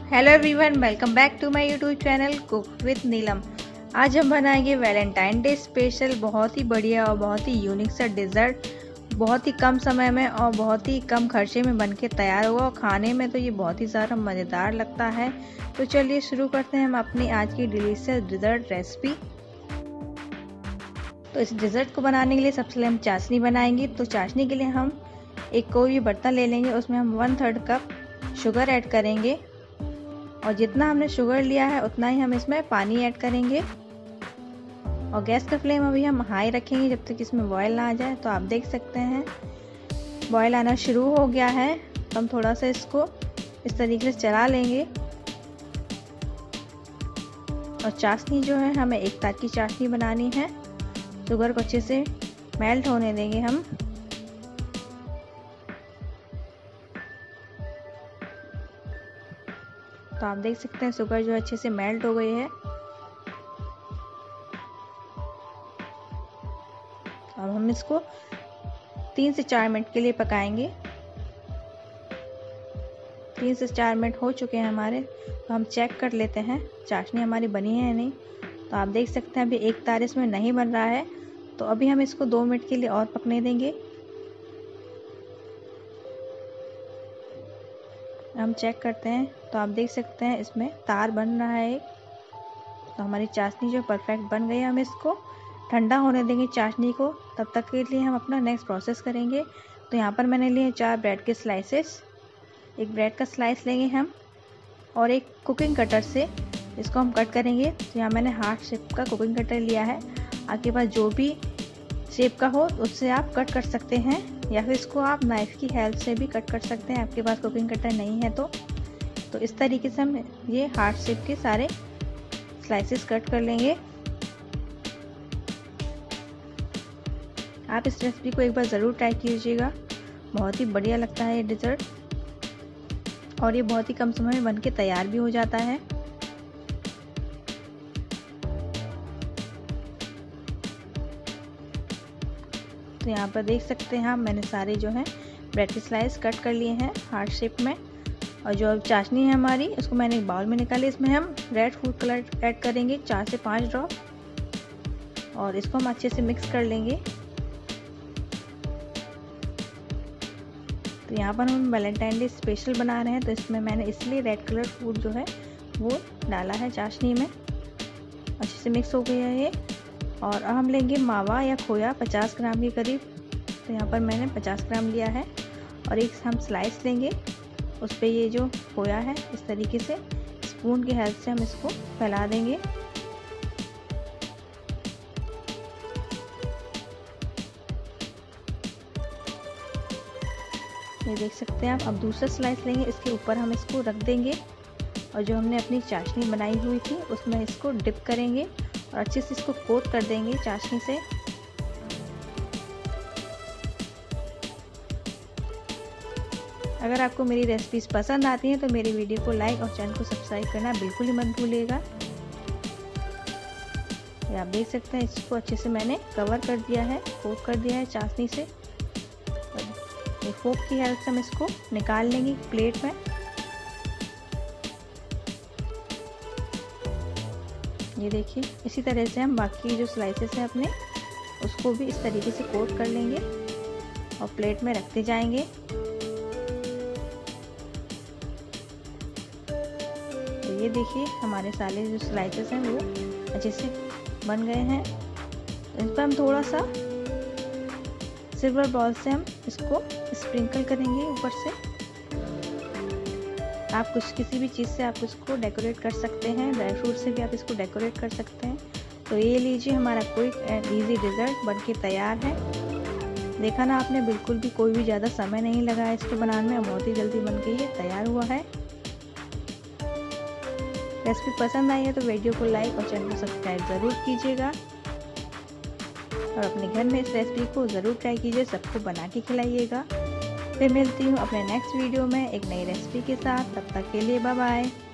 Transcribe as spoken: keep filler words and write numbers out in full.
Hello everyone, welcome back to my YouTube channel cook with Neelam. आज हम बनाएंगे Valentine day special बहुत ही बढ़िया और बहुत ही यूनिक सा डिज़र्ट। बहुत ही कम समय में और बहुत ही कम खर्चे में बनके तैयार होगा और खाने में तो ये बहुत ही ज़्यादा मज़ेदार लगता है। तो चलिए शुरू करते हैं हम अपनी आज की डिलीशियस डिज़र्ट रेसिपी। तो इस डिज़र्ट को बनाने के लिए सबसे पहले हम चाशनी बनाएंगे। तो चाशनी के लिए हम एक कोई भी बर्तन ले लेंगे, उसमें हम one third cup sugar add करेंगे और जितना हमने शुगर लिया है उतना ही हम इसमें पानी ऐड करेंगे। और गैस का फ्लेम अभी हम हाई रखेंगे जब तक इसमें बॉयल ना आ जाए। तो आप देख सकते हैं बॉयल आना शुरू हो गया है, तो हम थोड़ा सा इसको इस तरीके से चला लेंगे। और चाशनी जो है हमें एक तार की चाशनी बनानी है। शुगर को अच्छे से मेल्ट होने देंगे हम। तो आप देख सकते हैं शुगर जो अच्छे से मेल्ट हो गई है। अब हम इसको तीन से चार मिनट के लिए पकाएंगे। तीन से चार मिनट हो चुके हैं हमारे। तो हम चेक कर लेते हैं चाशनी हमारी बनी है या नहीं। तो आप देख सकते हैं अभी एक तार इसमें नहीं बन रहा है, तो अभी हम इसको दो मिनट के लिए और पकने देंगे। हम चेक करते हैं तो आप देख सकते हैं इसमें तार बन रहा है एक। तो हमारी चाशनी जो परफेक्ट बन गई है, हम इसको ठंडा होने देंगे चाशनी को। तब तक के लिए हम अपना नेक्स्ट प्रोसेस करेंगे। तो यहाँ पर मैंने लिए चार ब्रेड के स्लाइसेस। एक ब्रेड का स्लाइस लेंगे हम और एक कुकिंग कटर से इसको हम कट करेंगे। तो यहाँ मैंने हार्ट शेप का कुकिंग कटर लिया है। आपके पास जो भी शेप का हो उससे आप कट कर सकते हैं, या फिर इसको आप नाइफ की हेल्प से भी कट कर सकते हैं। आपके पास कुकिंग कटर नहीं है तो तो इस तरीके से हम ये हार्ट शेप के सारे स्लाइसेस कट कर लेंगे। आप इस रेसिपी को एक बार ज़रूर ट्राई कीजिएगा, बहुत ही बढ़िया लगता है ये डिज़र्ट और ये बहुत ही कम समय में बनके तैयार भी हो जाता है। तो यहाँ पर देख सकते हैं आप मैंने सारे जो है ब्रेड के स्लाइस कट कर लिए हैं हार्ट शेप में। और जो चाशनी है हमारी उसको मैंने एक बाउल में निकाली। इसमें हम रेड फूड कलर ऐड करेंगे चार से पाँच ड्रॉप और इसको हम अच्छे से मिक्स कर लेंगे। तो यहाँ पर हम वैलेंटाइन डे स्पेशल बना रहे हैं, तो इसमें मैंने इसलिए रेड कलर फूड जो है वो डाला है चाशनी में। अच्छे से मिक्स हो गया है ये। और अब हम लेंगे मावा या खोया पचास ग्राम के करीब। तो यहाँ पर मैंने पचास ग्राम लिया है और एक हम स्लाइस लेंगे, उस पर ये जो खोया है इस तरीके से स्पून की हेल्प से हम इसको फैला देंगे। ये देख सकते हैं आप। अब दूसरा स्लाइस लेंगे, इसके ऊपर हम इसको रख देंगे और जो हमने अपनी चाशनी बनाई हुई थी उसमें इसको डिप करेंगे और अच्छे से इसको कोट कर देंगे चाशनी से। अगर आपको मेरी रेसिपीज पसंद आती हैं तो मेरी वीडियो को लाइक और चैनल को सब्सक्राइब करना बिल्कुल ही मत भूलिएगा। आप देख सकते हैं इसको अच्छे से मैंने कवर कर दिया है, कोट कर दिया है चाशनी से। एक फोक की हेल्प से हम इसको निकाल लेंगे प्लेट में। ये देखिए इसी तरह से हम बाकी जो स्लाइसेस हैं अपने उसको भी इस तरीके से कोट कर लेंगे और प्लेट में रखते जाएंगे। तो ये देखिए हमारे सारे जो स्लाइसेस हैं वो अच्छे से बन गए हैं। तो इस पर हम थोड़ा सा सिल्वर बॉल से हम इसको स्प्रिंकल करेंगे ऊपर से। आप कुछ किसी भी चीज़ से आप इसको डेकोरेट कर सकते हैं, ड्राई फ्रूट से भी आप इसको डेकोरेट कर सकते हैं। तो ये लीजिए हमारा क्विक एंड इजी डिज़र्ट बनके तैयार है। देखा ना आपने, बिल्कुल भी कोई भी ज़्यादा समय नहीं लगा है इसको बनाने में, बहुत ही जल्दी बनके ये तैयार हुआ है। रेसिपी पसंद आई है तो वीडियो को लाइक और चैनल को सब्सक्राइब ज़रूर कीजिएगा और अपने घर में इस रेसिपी को ज़रूर ट्राई कीजिए, सबको बना के खिलाइएगा। फिर मिलती हूँ अपने नेक्स्ट वीडियो में एक नई रेसिपी के साथ। तब तक के लिए बाय बाय।